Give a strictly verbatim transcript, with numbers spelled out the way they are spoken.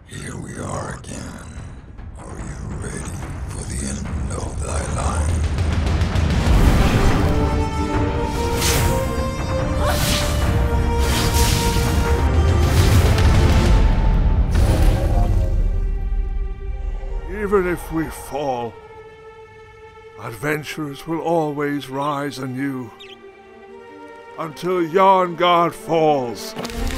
Here we are again. Are you ready for the end of thy line? Even if we fall, adventurers will always rise anew until yon god falls.